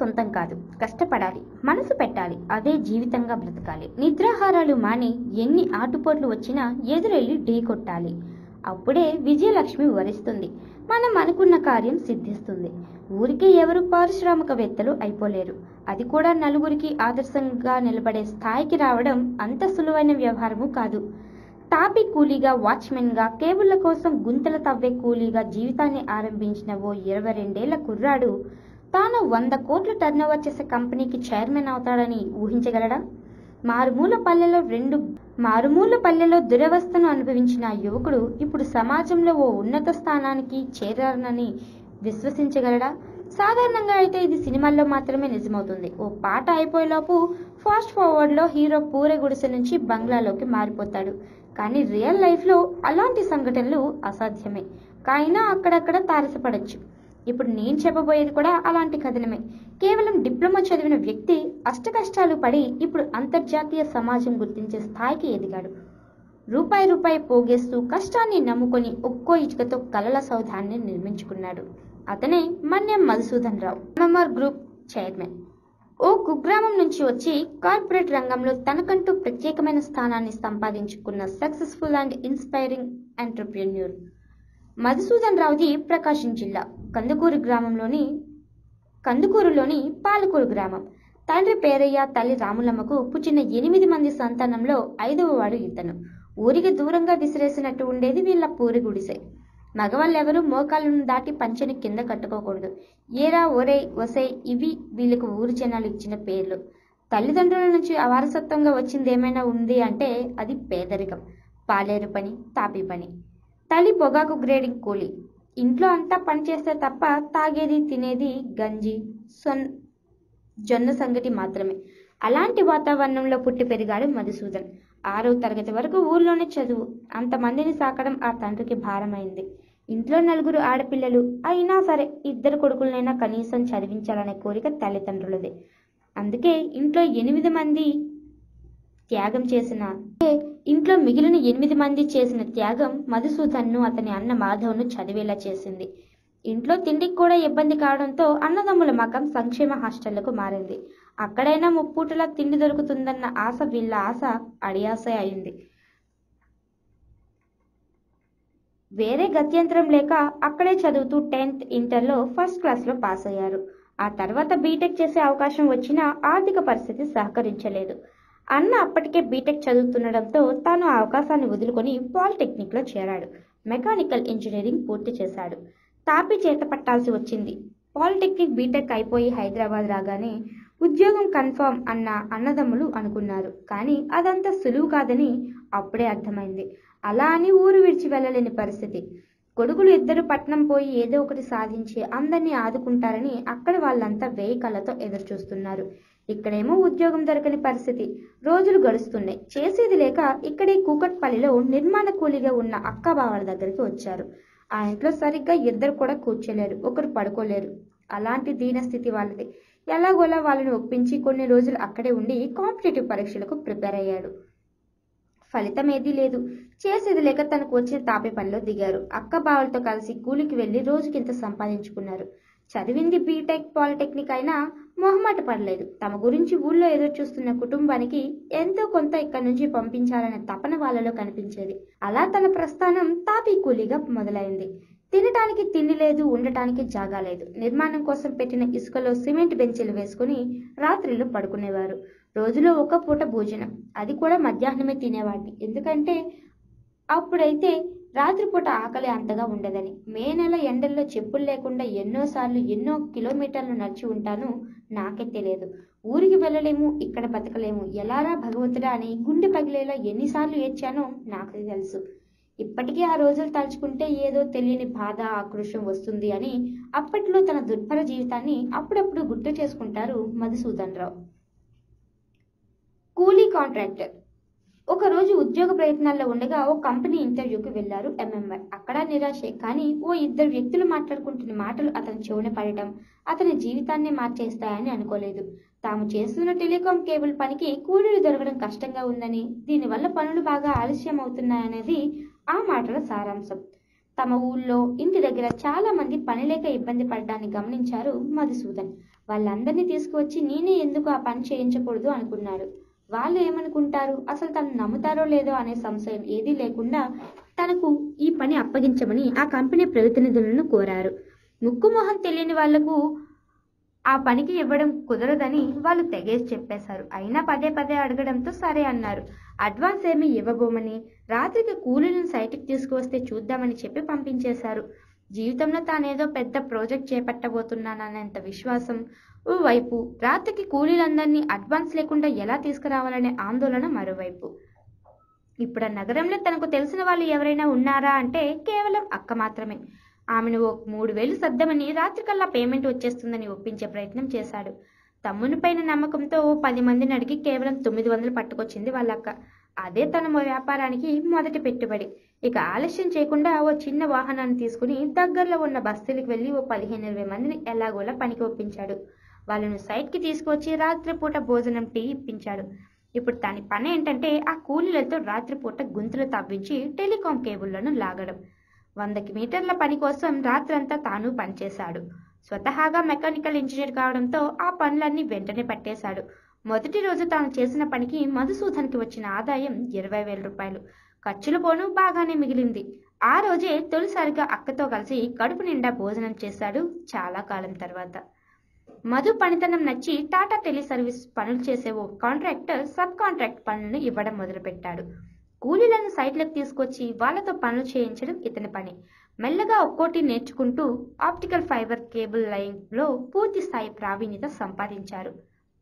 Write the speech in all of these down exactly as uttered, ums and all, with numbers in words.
సొంతం కాదు, కష్టపడాలి, మనసు పెట్టాలి, అదే జీవితంగా బ్రతకాలి. నిద్రాహారాలు మాని ఎన్ని ఆటుపోట్లు వచ్చినా ఎదురెళ్ళి ఢీ కొట్టాలి. అప్పుడే విజయలక్ష్మి వరిస్తుంది. మనం అనుకున్న కార్యం సిద్ధిస్తుంది. ఊరికే ఎవరు పారిశ్రామికవేత్తలు అయిపోలేరు. అది కూడా నలుగురికి ఆదర్శంగా నిలబడే స్థాయికి రావడం అంత సులువైన వ్యవహారము కాదు. తాపి కూలీగా, వాచ్మెన్గా, కేబుళ్ల కోసం గుంతలు తవ్వే కూలీగా జీవితాన్ని ఆరంభించిన ఓ ఇరవై రెండేళ్ల కుర్రాడు తాను వంద కోట్ల టర్నోవర్ చేసే కంపెనీకి చైర్మన్ అవుతాడని ఊహించగలడా? మారుమూల పల్లెలో రెండు మారుమూల పల్లెలో దురవస్థను అనుభవించిన యువకుడు ఇప్పుడు సమాజంలో ఓ ఉన్నత స్థానానికి చేరారనని విశ్వసించగలడా? సాధారణంగా అయితే ఇది సినిమాల్లో మాత్రమే నిజమవుతుంది. ఓ పాట అయిపోయేలోపు ఫాస్ట్ ఫార్వర్డ్లో హీరో పూరే గుడిసె నుంచి బంగ్లాలోకి మారిపోతాడు. కానీ రియల్ లైఫ్లో అలాంటి సంఘటనలు అసాధ్యమే. కాయినా అక్కడక్కడ తారసపడచ్చు. ఇప్పుడు నేను చెప్పబోయేది కూడా అలాంటి కథనమే. కేవలం డిప్లొమా చదివిన వ్యక్తి అష్టకష్టాలు పడి ఇప్పుడు అంతర్జాతీయ సమాజం గుర్తించే స్థాయికి ఎదిగాడు. రూపాయి రూపాయి పోగేస్తూ కష్టాన్ని నమ్ముకొని ఒక్కో ఇటుకతో కలల సౌధాన్ని నిర్మించుకున్నాడు. అతనే Manyam Madhusudan Rao, MMR group chairman. ఓ కుగ్రామం నుంచి వచ్చి కార్పొరేట్ రంగంలో తనకంటూ ప్రత్యేకమైన స్థానాన్ని సంపాదించుకున్న successful and inspiring entrepreneur Madhusudan రావుది ప్రకాశం జిల్లా కందుకూరు గ్రామంలోని కందుకూరులోని పాలకూరు గ్రామం. తండ్రి పేరయ్య, తల్లి రాములమ్మకు పుట్టిన ఎనిమిది మంది సంతానంలో ఐదవ వాడు ఇతను. ఊరికి దూరంగా విసిరేసినట్టు ఉండేది వీళ్ళ పూరి గుడిసె. మగవాళ్ళెవరూ మోకాళ్ళను దాటి పంచెని కింద కట్టుకోకూడదు. ఏరా, ఒరే, ఒసై ఇవి వీళ్ళకు ఊరు జనాలు ఇచ్చిన పేర్లు. తల్లిదండ్రుల నుంచి అవారసత్వంగా వచ్చింది ఏమైనా ఉంది అంటే అది పేదరికం, పాలేరు పని, తాపి పని. తల్లి పొగాకు గ్రేడింగ్ కూలి. ఇంట్లో అంతా పని చేస్తే తప్ప తాగేది, తినేది గంజి, సొన్ జొన్న సంగటి మాత్రమే. అలాంటి వాతావరణంలో పుట్టి పెరిగాడు మధుసూదన్. ఆరో తరగతి వరకు ఊర్లోనే చదువు. అంతమందిని సాకడం ఆ తండ్రికి భారమైంది. ఇంట్లో నలుగురు ఆడపిల్లలు అయినా సరే ఇద్దరు కొడుకులనైనా కనీసం చదివించాలనే కోరిక తల్లిదండ్రులదే. అందుకే ఇంట్లో ఎనిమిది మంది త్యాగం చేసిన ఇంట్లో మిగిలిన ఎనిమిది మంది చేసిన త్యాగం మధుసూదన్ను, అతని అన్న మాధవ్ను చదివేలా చేసింది. ఇంట్లో తిండికి కూడా ఇబ్బంది కావడంతో అన్నదమ్ముల మకం సంక్షేమ హాస్టళ్లకు మారింది. అక్కడైనా ముప్పూటలా తిండి దొరుకుతుందన్న ఆశ వీళ్ళ ఆశ అడియాస అయింది. వేరే గత్యంతరం లేక అక్కడే చదువుతూ టెన్త్, ఇంటర్లో ఫస్ట్ క్లాస్లో పాస్ అయ్యారు. ఆ తర్వాత బీటెక్ చేసే అవకాశం వచ్చినా ఆర్థిక పరిస్థితి సహకరించలేదు. అన్న అప్పటికే బీటెక్ చదువుతుండడంతో తాను ఆ అవకాశాన్ని వదులుకొని పాలిటెక్నిక్లో చేరాడు. మెకానికల్ ఇంజనీరింగ్ పూర్తి చేశాడు. తాపి చేత పట్టాల్సి వచ్చింది. పాలిటెక్నిక్, బీటెక్ అయిపోయి హైదరాబాద్ రాగానే ఉద్యోగం కన్ఫర్మ్ అన్న అన్నదమ్ములు అనుకున్నారు. కానీ అదంతా సులువు కాదని అప్పుడే అర్థమైంది. అలా అని ఊరు విడిచి వెళ్ళలేని పరిస్థితి. కొడుకులు ఇద్దరు పట్నం పోయి ఏదో ఒకటి సాధించి అందరినీ ఆదుకుంటారని అక్కడ వాళ్ళంతా వేయి కళ్ళతో ఎదురు చూస్తున్నారు. ఇక్కడేమో ఉద్యోగం దొరకని పరిస్థితి. రోజులు గడుస్తున్నాయి. చేసేది లేక ఇక్కడే కూకట్పల్లిలో నిర్మాణ కూలీగా ఉన్న అక్క బావల దగ్గరికి వచ్చారు. ఆ ఇంట్లో సరిగ్గా ఇద్దరు కూడా కూర్చోలేరు, ఒకరు పడుకోలేరు. అలాంటి దీనస్థితి వాళ్ళది. ఎలాగోలా వాళ్ళని ఒప్పించి కొన్ని రోజులు అక్కడే ఉండి కాంపిటేటివ్ పరీక్షలకు ప్రిపేర్ అయ్యాడు. ఫలితం ఏదీ లేదు. చేసేది లేక తనకు వచ్చిన తాపి పనిలో దిగారు. అక్క బావలతో కలిసి కూలికి వెళ్లి రోజుకింత సంపాదించుకున్నారు. చదివింది బీటెక్, పాలిటెక్నిక్ అయినా మొహమాట పడలేదు. తమ గురించి ఊళ్ళో ఎదురు చూస్తున్న కుటుంబానికి ఎంతో కొంత ఇక్కడి నుంచి పంపించాలనే తపన వాళ్ళలో కనిపించేది. అలా తన ప్రస్థానం తాపీ కూలీగా మొదలైంది. తినటానికి తిండి లేదు, ఉండటానికి జాగా లేదు. నిర్మాణం కోసం పెట్టిన ఇసుకలో సిమెంట్ బెంచీలు వేసుకుని రాత్రిళ్ళు పడుకునేవారు. రోజులో ఒక పూట భోజనం, అది కూడా మధ్యాహ్నమే తినేవాడిని. ఎందుకంటే అప్పుడైతే రాత్రిపూట ఆకలి అంతగా ఉండదని. మే నెల ఎండల్లో చెప్పులు లేకుండా ఎన్నోసార్లు ఎన్నో కిలోమీటర్లు నడిచి ఉంటాను, నాకే తెలియదు. ఊరికి వెళ్ళలేము, ఇక్కడ బతకలేము, ఎలారా భగవంతుడా అని గుండె పగిలేలా ఎన్నిసార్లు ఏడ్చానో నాకే తెలుసు. ఇప్పటికీ ఆ రోజులు తలుచుకుంటే ఏదో తెలియని బాధ, ఆక్రోశం వస్తుంది అని అప్పట్లో తన దుర్భర జీవితాన్ని అప్పుడప్పుడు గుర్తు చేసుకుంటారు మధుసూదన్ రావు. కూలీ కాంట్రాక్టర్. ఒకరోజు ఉద్యోగ ప్రయత్నాల్లో ఉండగా ఓ కంపెనీ ఇంటర్వ్యూకి వెళ్లారు ఎంఎంఆర్. అక్కడ నిరాశే. కానీ ఓ ఇద్దరు వ్యక్తులు మాట్లాడుకుంటున్న మాటలు అతని చెవున పడటం అతని జీవితాన్ని మార్చేస్తాయని అనుకోలేదు. తాము చేస్తున్న టెలికాం కేబుల్ పనికి కూలీలు దొరకడం కష్టంగా ఉందని, దీనివల్ల పనులు బాగా ఆలస్యం అవుతున్నాయనేది ఆ మాటల సారాంశం. తమ ఊళ్ళో ఇంటి దగ్గర చాలా మంది పని లేక ఇబ్బంది పడడాన్ని గమనించారు మధుసూదన్. వాళ్ళందరినీ తీసుకువచ్చి నేనే ఎందుకు ఆ పని చేయించకూడదు అనుకున్నాడు. వాళ్ళు ఏమనుకుంటారు, అసలు తను నమ్ముతారో లేదో అనే సంశయం ఏదీ లేకుండా తనకు ఈ పని అప్పగించమని ఆ కంపెనీ ప్రతినిధులను కోరారు. ముక్కు మొహం తెలియని వాళ్లకు ఆ పనికి ఇవ్వడం కుదరదని వాళ్ళు తెగేసి చెప్పేశారు. అయినా పదే పదే అడగడంతో సరే అన్నారు. అడ్వాన్స్ ఏమీ ఇవ్వబోమని, రాత్రికి కూలీలను సైట్కి తీసుకువస్తే చూద్దామని చెప్పి పంపించేశారు. జీవితంలో తానేదో పెద్ద ప్రాజెక్ట్ చేపట్టబోతున్నాననేంత విశ్వాసం ఓవైపు, రాత్రికి కూలీలందరినీ అడ్వాన్స్ లేకుండా ఎలా తీసుకురావాలనే ఆందోళన మరోవైపు. ఇప్పుడు ఆ నగరంలో తనకు తెలిసిన వాళ్ళు ఎవరైనా ఉన్నారా అంటే కేవలం అక్క మాత్రమే. ఆమెను ఓ మూడు వేలు సర్దమని, రాత్రికల్లా పేమెంట్ వచ్చేస్తుందని ఒప్పించే ప్రయత్నం చేశాడు. తమ్ముని పైన నమ్మకంతో ఓ పది మందిని అడిగి కేవలం తొమ్మిది వందలు పట్టుకొచ్చింది వాళ్ళక్క. అదే తన వ్యాపారానికి మొదటి పెట్టుబడి. ఇక ఆలస్యం చేయకుండా ఓ చిన్న వాహనాన్ని తీసుకుని దగ్గరలో ఉన్న బస్తీలకు వెళ్ళి ఓ పదిహేను ఇరవై మందిని ఎలాగోలా పనికి ఒప్పించాడు. వాళ్ళను సైట్కి తీసుకువచ్చి రాత్రిపూట భోజనం, టీ ఇప్పించాడు. ఇప్పుడు దాని పని ఏంటంటే ఆ కూలీలతో రాత్రిపూట గుంతలు తవ్వించి టెలికాం కేబుళ్లను లాగడం. వందకి మీటర్ల పని కోసం రాత్రంతా తాను పనిచేశాడు. స్వతహాగా మెకానికల్ ఇంజనీర్ కావడంతో ఆ పనులన్నీ వెంటనే పట్టేశాడు. మొదటి రోజు తాను చేసిన పనికి మధుసూదన్కి వచ్చిన ఆదాయం ఇరవై వేల రూపాయలు. ఖర్చులు పోను బాగానే మిగిలింది. ఆ రోజే తొలిసారిగా అక్కతో కలిసి కడుపు నిండా భోజనం చేశాడు చాలా కాలం తర్వాత. మధు పనితనం నచ్చి టాటా టెలి సర్వీస్ పనులు చేసే ఓ కాంట్రాక్టర్ సబ్ కాంట్రాక్ట్ పనులను ఇవ్వడం మొదలుపెట్టాడు. కూలీలను సైట్లకు తీసుకొచ్చి వాళ్లతో పనులు చేయించడం ఇతని పని. మెల్లగా ఒక్కోటి నేర్చుకుంటూ ఆప్టికల్ ఫైబర్ కేబుల్ లైన్లో పూర్తి స్థాయి ప్రావీణ్యత సంపాదించారు.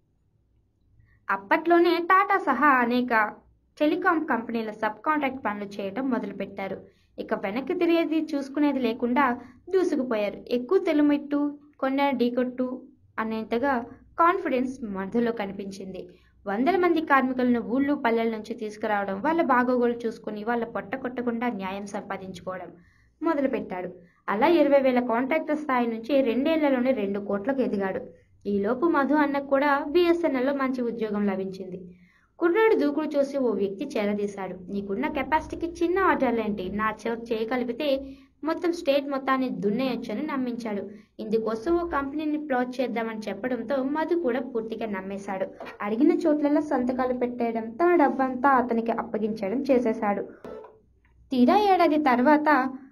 అప్పట్లోనే టాటా సహా అనేక టెలికాం కంపెనీల సబ్ కాంట్రాక్ట్ పనులు చేయడం మొదలుపెట్టారు. ఇక వెనక్కి తిరిగేది చూసుకునేది లేకుండా దూసుకుపోయారు. ఎక్కువ తెలుమెట్టు, కొన్న ఢీకొట్టు అనేంతగా కాన్ఫిడెన్స్ మధ్యలో కనిపించింది. వందల మంది కార్మికులను ఊళ్ళు పల్లెల నుంచి తీసుకురావడం, వాళ్ళ బాగోగులు చూసుకుని వాళ్ళ పొట్ట కొట్టకుండా న్యాయం సంపాదించుకోవడం మొదలుపెట్టాడు. అలా ఇరవై వేల కాంట్రాక్టర్ స్థాయి నుంచి రెండేళ్లలోనే రెండు కోట్లకు ఎదిగాడు. ఈలోపు మధు అన్నకు కూడా బిఎస్ఎన్ఎల్లో మంచి ఉద్యోగం లభించింది. కుర్రాడు దూకుడు చూసి ఓ వ్యక్తి చేరదీశాడు. నీకున్న కెపాసిటీకి చిన్న ఆర్డర్లేంటి, నా చేయగలిగితే మొత్తం స్టేట్ మొత్తాన్ని దున్నేయొచ్చని నమ్మించాడు. ఇందుకోసం ఓ కంపెనీని ప్లాట్ చేద్దామని చెప్పడంతో మధు కూడా పూర్తిగా నమ్మేశాడు. అడిగిన చోట్లలో సంతకాలు పెట్టేయడం, తన డబ్బంతా అతనికి అప్పగించడం చేసేశాడు. తీరా ఏడాది తర్వాత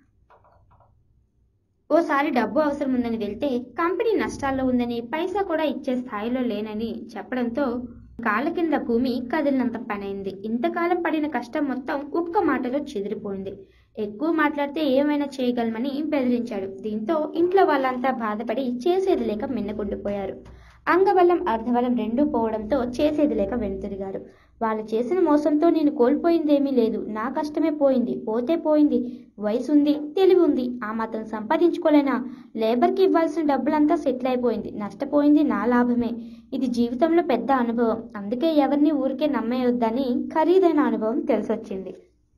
ఓసారి డబ్బు అవసరం ఉందని వెళ్తే కంపెనీ నష్టాల్లో ఉందని, పైసా కూడా ఇచ్చే స్థాయిలో లేనని చెప్పడంతో కాళ్ళ కింద భూమి కదిలినంత పనైంది. ఇంతకాలం పడిన కష్టం మొత్తం ఒక్క మాటలో చెదిరిపోయింది. ఎక్కువ మాట్లాడితే ఏమైనా చేయగలమని బెదిరించాడు. దీంతో ఇంట్లో వాళ్ళంతా బాధపడి చేసేది లేక మిన్నకుండిపోయారు. అంగబలం అర్ధబలం రెండూ పోవడంతో చేసేది లేక వెనుతిరిగారు. వాళ్ళు చేసిన మోసంతో నేను కోల్పోయిందేమీ లేదు. నా కష్టమే పోయింది. పోతే పోయింది. వయసు ఉంది, తెలివి ఉంది, ఆ మాత్రం సంపాదించుకోలేనా? లేబర్కి ఇవ్వాల్సిన డబ్బులంతా సెటిల్ అయిపోయింది. నష్టపోయింది నా లాభమే. ఇది జీవితంలో పెద్ద అనుభవం. అందుకే ఎవరిని ఊరికే నమ్మేయొద్దని ఖరీదైన అనుభవం తెలిసొచ్చింది.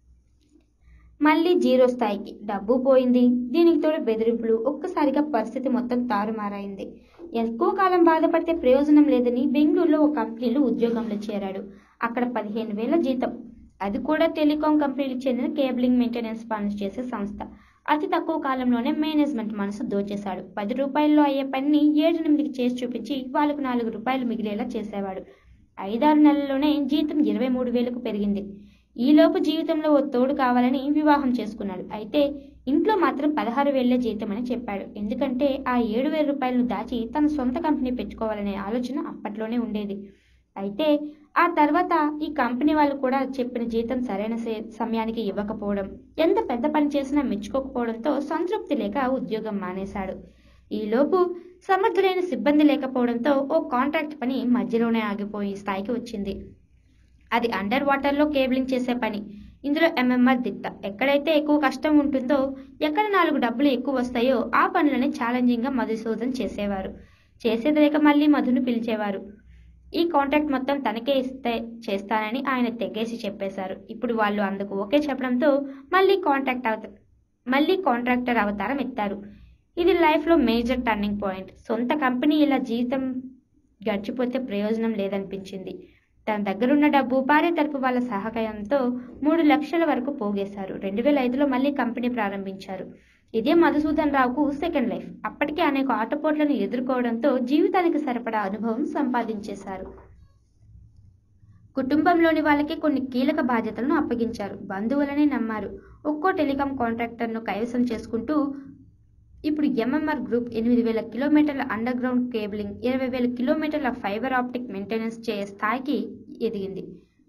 మళ్ళీ జీరో స్థాయికి డబ్బు పోయింది. దీనికి తోడు బెదిరింపులు. ఒక్కసారిగా పరిస్థితి మొత్తం తారుమారైంది. ఎక్కువ కాలం బాధపడితే ప్రయోజనం లేదని బెంగళూరులో ఒక కంపెనీలో ఉద్యోగంలో చేరాడు. అక్కడ పదిహేను వేల జీతం. అది కూడా టెలికాం కంపెనీలకు చెందిన కేబులింగ్ మెయింటెనెన్స్ పనులు చేసే సంస్థ. అతి తక్కువ కాలంలోనే మేనేజ్మెంట్ మనసు దోచేశాడు. పది రూపాయల్లో అయ్యే పనిని ఏడెనిమిదికి చేసి చూపించి వాళ్ళకు నాలుగు రూపాయలు మిగిలేలా చేసేవాడు. ఐదారు నెలల్లోనే జీతం ఇరవై మూడు వేలకు పెరిగింది. ఈలోపు జీవితంలో ఓ తోడు కావాలని వివాహం చేసుకున్నాడు. అయితే ఇంట్లో మాత్రం పదహారు వేలే జీతం అని చెప్పాడు. ఎందుకంటే ఆ ఏడు వేల రూపాయలను దాచి తన సొంత కంపెనీ పెట్టుకోవాలనే ఆలోచన అప్పట్లోనే ఉండేది. అయితే ఆ తర్వాత ఈ కంపెనీ వాళ్ళు కూడా చెప్పిన జీతం సరైన సమయానికి ఇవ్వకపోవడం, ఎంత పెద్ద పని చేసినా మెచ్చుకోకపోవడంతో సంతృప్తి లేక ఉద్యోగం మానేశాడు. ఈలోపు సమర్థులైన సిబ్బంది లేకపోవడంతో ఓ కాంట్రాక్ట్ పని మధ్యలోనే ఆగిపోయి స్థాయికి వచ్చింది. అది అండర్ వాటర్లో కేబులింగ్ చేసే పని. ఇందులో ఎంఎంఆర్ దిట్ట. ఎక్కడైతే ఎక్కువ కష్టం ఉంటుందో, ఎక్కడ నాలుగు డబ్బులు ఎక్కువ వస్తాయో ఆ పనులని ఛాలెంజింగ్గా మధుసూదన్ చేసేవారు. చేసేది లేక మళ్ళీ మధును పిలిచేవారు. ఈ కాంట్రాక్ట్ మొత్తం తనకే ఇస్తే చేస్తానని ఆయన తెగేసి చెప్పేశారు. ఇప్పుడు వాళ్ళు అందుకు ఓకే చెప్పడంతో మళ్ళీ కాంట్రాక్ట్ అవత మళ్ళీ కాంట్రాక్టర్ అవతారం ఎత్తారు. ఇది లైఫ్లో మేజర్ టర్నింగ్ పాయింట్. సొంత కంపెనీ ఇలా జీవితం గడిచిపోతే ప్రయోజనం లేదనిపించింది. తన దగ్గరున్న డబ్బు భార్య తరపు వాళ్ళ సహకారంతో మూడు లక్షల వరకు పోగేశారు. రెండు వేల ఐదులో మళ్ళీ కంపెనీ ప్రారంభించారు. ఇదే మధుసూదన్ రావుకు సెకండ్ లైఫ్. అప్పటికే అనేక ఆటపోట్లను ఎదుర్కోవడంతో జీవితానికి సరిపడా అనుభవం సంపాదించేశారు. కుటుంబంలోని వాళ్ళకి కొన్ని కీలక బాధ్యతలను అప్పగించారు. బంధువులనే నమ్మారు. ఒక్కో టెలికాం కాంట్రాక్టర్ను కైవసం చేసుకుంటూ ఇప్పుడు ఎంఎంఆర్ గ్రూప్ ఎనిమిది వేల కిలోమీటర్ల అండర్ గ్రౌండ్ కేబులింగ్, ఇరవై వేల కిలోమీటర్ల ఫైబర్ ఆప్టిక్ మెయింటెనెన్స్ చేయే స్థాయికి ఎదిగింది.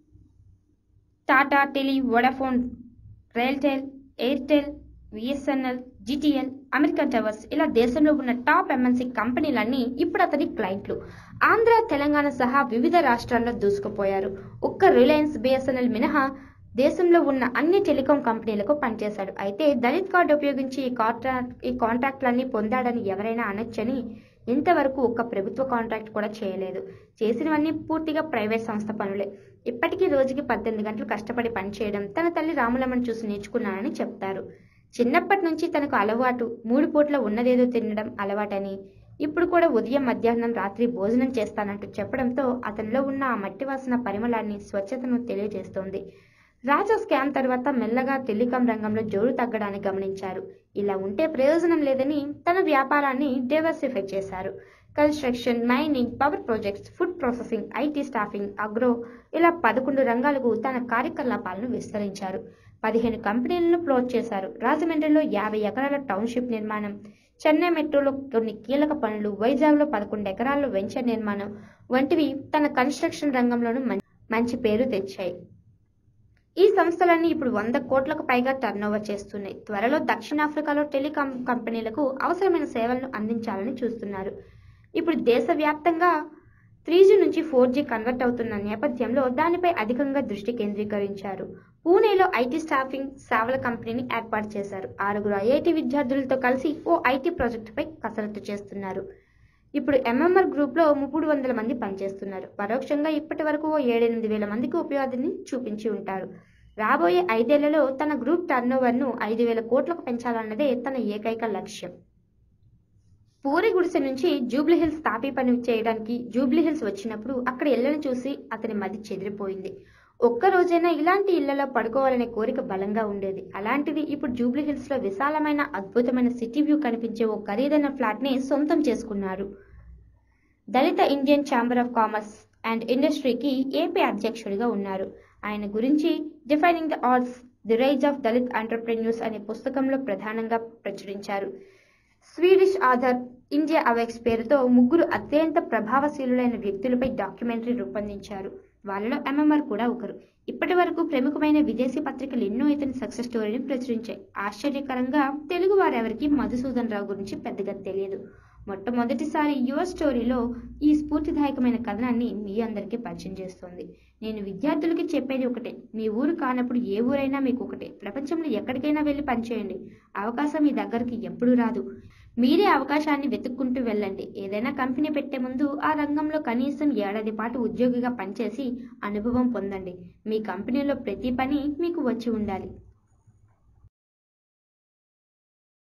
Tata tele, Vodafone, RailTel, Airtel, VSNL, GTL, American towers ఇలా దేశంలో ఉన్న టాప్ ఎంఎన్సీ కంపెనీలన్నీ ఇప్పుడు అతని క్లయింట్లు. ఆంధ్ర, తెలంగాణ సహా వివిధ రాష్ట్రాల్లో దూసుకుపోయారు. ఒక్క రిలయన్స్, బిఎస్ఎన్ఎల్ మినహా దేశంలో ఉన్న అన్ని టెలికాం కంపెనీలకు పనిచేశాడు. అయితే దళిత్ కార్డు ఉపయోగించి ఈ కాంట్రాక్ట్ ఈ కాంట్రాక్ట్లన్నీ పొందాడని ఎవరైనా అనొచ్చని ఇంతవరకు ఒక్క ప్రభుత్వ కాంట్రాక్ట్ కూడా చేయలేదు. చేసినవన్నీ పూర్తిగా ప్రైవేట్ సంస్థ పనులే. ఇప్పటికీ రోజుకి పద్దెనిమిది గంటలు కష్టపడి పనిచేయడం తన తల్లి రాములమ్మను చూసి నేర్చుకున్నానని చెప్తారు. చిన్నప్పటి నుంచి తనకు అలవాటు మూడు పూట్ల ఉన్నదేదో తినడం అలవాటని, ఇప్పుడు కూడా ఉదయం, మధ్యాహ్నం, రాత్రి భోజనం చేస్తానంటూ చెప్పడంతో అతనిలో ఉన్న ఆ మట్టి వాసన పరిమళాన్ని, స్వచ్ఛతను తెలియజేస్తోంది. రాజా స్కామ్ తర్వాత మెల్లగా టెలికాం రంగంలో జోరు తగ్గడాన్ని గమనించారు. ఇలా ఉంటే ప్రయోజనం లేదని తన వ్యాపారాన్ని డైవర్సిఫై చేశారు. Construction, mining, power projects, food processing, IT staffing, agro ఇలా పదకొండు రంగాలకు తన కార్యకలాపాలను విస్తరించారు. పదిహేను కంపెనీలను ఫ్లోట్ చేశారు. రాజమండ్రిలో యాభై ఎకరాల టౌన్షిప్ నిర్మాణం, చెన్నై మెట్రోలో కొన్ని కీలక పనులు, వైజాగ్లో పదకొండు ఎకరాల్లో వెంచర్ నిర్మాణం వంటివి తన కన్స్ట్రక్షన్ రంగంలోనూ మంచి పేరు తెచ్చాయి. ఈ సంస్థలన్నీ ఇప్పుడు వంద కోట్లకు పైగా టర్నోవర్ చేస్తున్నాయి. త్వరలో దక్షిణాఫ్రికాలో టెలికాం కంపెనీలకు అవసరమైన సేవలను అందించాలని చూస్తున్నారు. ఇప్పుడు దేశవ్యాప్తంగా త్రీ జీ నుంచి ఫోర్ జీ కన్వర్ట్ అవుతున్న నేపథ్యంలో దానిపై అధికంగా దృష్టి కేంద్రీకరించారు. పూణేలో ఐటీ స్టాఫింగ్ సేవల కంపెనీని ఏర్పాటు చేశారు. ఆరుగురు ఐఐటి విద్యార్థులతో కలిసి ఓ ఐటీ ప్రాజెక్టుపై కసరత్తు చేస్తున్నారు. ఇప్పుడు ఎంఎంఆర్ గ్రూప్లో మూడు వందల మంది పనిచేస్తున్నారు. పరోక్షంగా ఇప్పటి వరకు ఓ ఏడెనిమిది వేల మందికి ఉపాధిని చూపించి ఉంటారు. రాబోయే ఐదేళ్లలో తన గ్రూప్ టర్నోవర్ను ఐదు వేల కోట్లకు పెంచాలన్నదే తన ఏకైక లక్ష్యం. పూరి గుడిసె నుంచి జూబ్లీహిల్స్ తాపీ పని చేయడానికి జూబ్లీహిల్స్ వచ్చినప్పుడు అక్కడ ఇళ్లను చూసి అతని మది చెదిరిపోయింది. ఒక్క రోజైనా ఇలాంటి ఇళ్లలో పడుకోవాలనే కోరిక బలంగా ఉండేది. అలాంటిది ఇప్పుడు జూబ్లీహిల్స్ లో విశాలమైన, అద్భుతమైన సిటీ వ్యూ కనిపించే ఓ ఖరీదైన ఫ్లాట్ ని సొంతం చేసుకున్నారు. Dalit Indian chamber of commerce and ఇండస్ట్రీకి ఏపీ అధ్యక్షుడిగా ఉన్నారు. ఆయన గురించి defining the arts, the rise of Dalit entrepreneurs అనే పుస్తకంలో ప్రధానంగా ప్రచురించారు. స్వీడిష్ ఆథర్ ఇండియా అవేక్స్ పేరుతో ముగ్గురు అత్యంత ప్రభావశీలులైన వ్యక్తులపై డాక్యుమెంటరీ రూపొందించారు. వాళ్ళలో ఎంఎంఆర్ కూడా ఒకరు. ఇప్పటి వరకు ప్రముఖమైన విదేశీ పత్రికలు ఎన్నో ఇతని సక్సెస్ స్టోరీని ప్రచురించాయి. ఆశ్చర్యకరంగా తెలుగు వారెవరికి మధుసూదన్ రావు గురించి పెద్దగా తెలియదు. మొట్టమొదటిసారి యువ స్టోరీలో ఈ స్ఫూర్తిదాయకమైన కథనాన్ని మీ అందరికీ పరిచయం చేస్తోంది. నేను విద్యార్థులకి చెప్పేది ఒకటే, మీ ఊరు కానప్పుడు ఏ ఊరైనా మీకు ఒకటే. ప్రపంచంలో ఎక్కడికైనా వెళ్ళి పనిచేయండి. అవకాశం మీ దగ్గరికి ఎప్పుడూ రాదు. మీరే అవకాశాన్ని వెతుక్కుంటూ వెళ్ళండి. ఏదైనా కంపెనీ పెట్టే ముందు ఆ రంగంలో కనీసం ఏడాది పాటు ఉద్యోగిగా పనిచేసి అనుభవం పొందండి. మీ కంపెనీలో ప్రతి పని మీకు వచ్చి ఉండాలి.